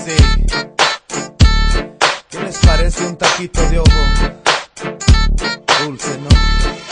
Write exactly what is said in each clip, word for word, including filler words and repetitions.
Sí. ¿Qué les parece un taquito de ojo? Dulce, ¿no?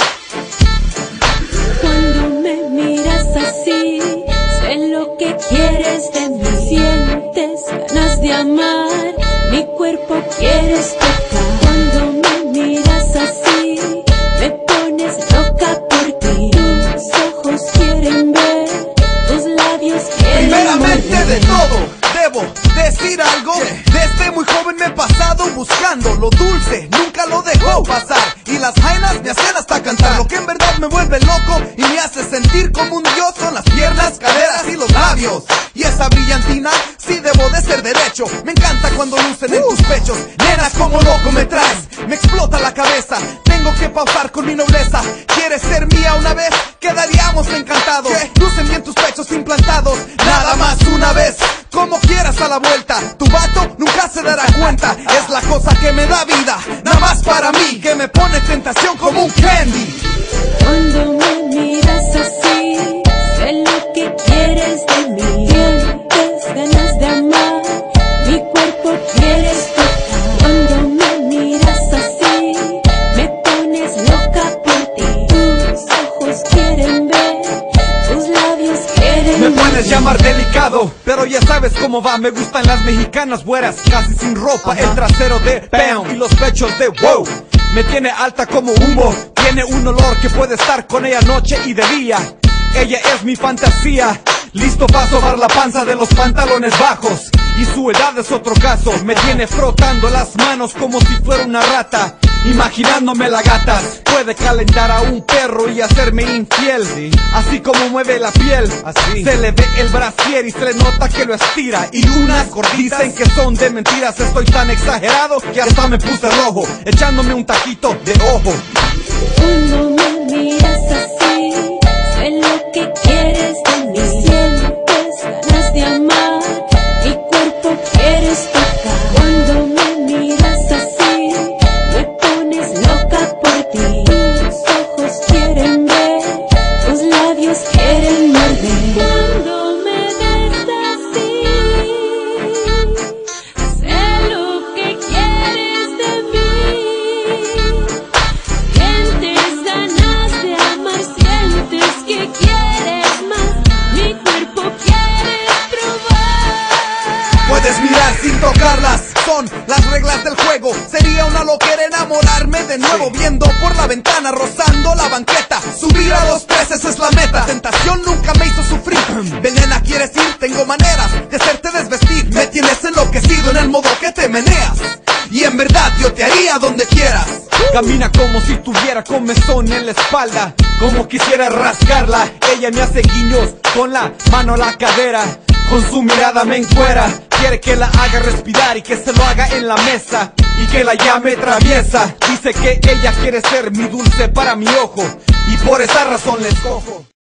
Cuando me miras así, sé lo que quieres de mí. Sientes ganas de amar, mi cuerpo quieres tocar. Cuando me miras así, me pones loca por ti. Tus ojos quieren ver, tus labios quieren Primeramente morder. de todo, debo decir algo. Desde muy joven me he pasado buscando lo dulce, nunca lo dejo pasar. Y las jainas me hacen hasta cantar. Lo que en verdad me vuelve loco y me hace sentir como un dios son las piernas, caderas y los labios. Y esa brillantina, sí debo de ser derecho. Me encanta cuando lucen en tus pechos. Nena, como loco me traes, me explota la cabeza. Tengo que pausar con mi nobleza. ¿Quieres ser mía una vez? Quedaríamos encantados. Lucen bien tus pechos implantados. Nada más una vez, como quieras a la vuelta. Tu vato nunca se dará cuenta. Es la cosa que me da vida, nada más para mí, que me pone tentación como un candy. Cuando me miras así, sé lo que quieres de mí. Sientes ganas de amar, mi cuerpo quieres tocar. Cuando me miras así, me pones loca por ti. Tus ojos quieren ver, tus labios quieren Me puedes morder. llamar delicado, pero ya sabes cómo va. Me gustan las mexicanas güeras, casi sin ropa. El trasero de pound y los pechos de wow. Me tiene alta como humo, tiene un olor que puede estar con ella noche y de día. Ella es mi fantasía, listo para sobar la panza de los pantalones bajos. Y su edad es otro caso, me tiene frotando las manos como si fuera una rata. Imaginándome la gata, puede calentar a un perro y hacerme infiel. Sí. Así como mueve la piel, Así. se le ve el brasier y se le nota que lo estira. Y unas gorditas dicen que son de mentiras. Estoy tan exagerado que hasta me puse rojo, echándome un taquito de ojo. Cuando me miras así, sé lo que quieres de mí. Sientes ganas de amar, mi cuerpo quieres tocar. Cuando me miras así, me pones loca por ti. Tus ojos quieren ver, tus labios quieren morder. Cuando me ves así, sé lo que quieres de mí. Sientes ganas de amar, sientes que quieres más, mi cuerpo quieres probar. Puedes mirar sin tocarlas, son las reglas del juego. Sería una loquera enamorarme de nuevo, viendo por la ventana, rozando la banqueta. Subir a los tres, esa es la meta. Tentación nunca me hizo sufrir. Venena, ¿quieres ir? Tengo maneras de hacerte desvestir. Me tienes enloquecido en el modo que te meneas, y en verdad yo te haría donde quieras. Camina como si tuviera comezón en la espalda, como quisiera rascarla. Ella me hace guiños con la mano a la cadera, con su mirada me encuera. Quiere que la haga respirar y que se lo haga en la mesa, y que la llame traviesa. Dice que ella quiere ser mi dulce para mi ojo, y por esa razón la escojo.